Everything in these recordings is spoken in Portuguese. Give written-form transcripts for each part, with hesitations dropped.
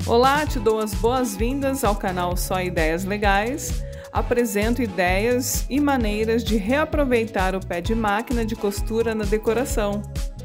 Olá, te dou as boas-vindas ao canal Só Ideias Legais. Apresento ideias e maneiras de reaproveitar o pé de máquina de costura na decoração.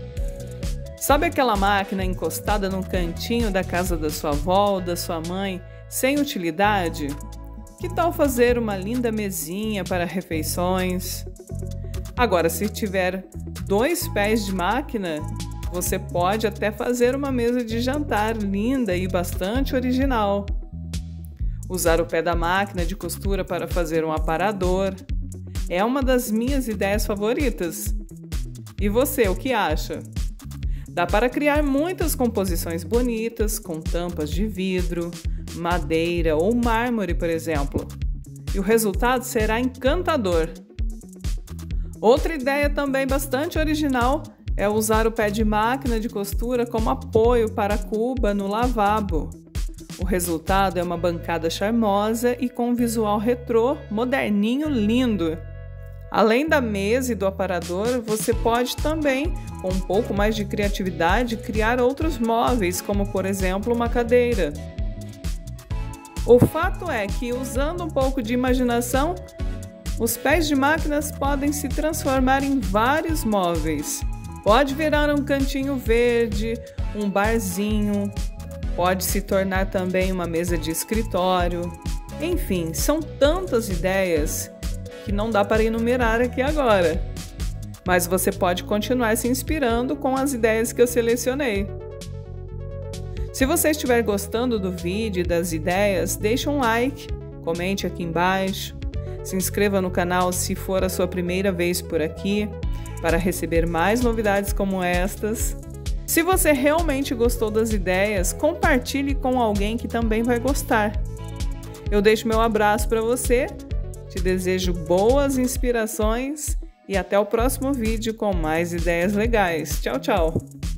Sabe aquela máquina encostada num cantinho da casa da sua avó ou da sua mãe, sem utilidade? Que tal fazer uma linda mesinha para refeições? Agora, se tiver 2 pés de máquina, você pode até fazer uma mesa de jantar linda e bastante original. Usar o pé da máquina de costura para fazer um aparador é uma das minhas ideias favoritas. E você, o que acha? Dá para criar muitas composições bonitas com tampas de vidro, madeira ou mármore, por exemplo. E o resultado será encantador. Outra ideia também bastante original é usar o pé de máquina de costura como apoio para a cuba no lavabo. O resultado é uma bancada charmosa e com um visual retrô, moderninho, lindo. Além da mesa e do aparador, você pode também, com um pouco mais de criatividade, criar outros móveis, como por exemplo uma cadeira. O fato é que, usando um pouco de imaginação, os pés de máquinas podem se transformar em vários móveis. Pode virar um cantinho verde, um barzinho, pode se tornar também uma mesa de escritório. Enfim, são tantas ideias que não dá para enumerar aqui agora. Mas você pode continuar se inspirando com as ideias que eu selecionei. Se você estiver gostando do vídeo e das ideias, deixe um like, comente aqui embaixo, se inscreva no canal se for a sua primeira vez por aqui, para receber mais novidades como estas. Se você realmente gostou das ideias, compartilhe com alguém que também vai gostar. Eu deixo meu abraço para você, te desejo boas inspirações e até o próximo vídeo com mais ideias legais. Tchau, tchau!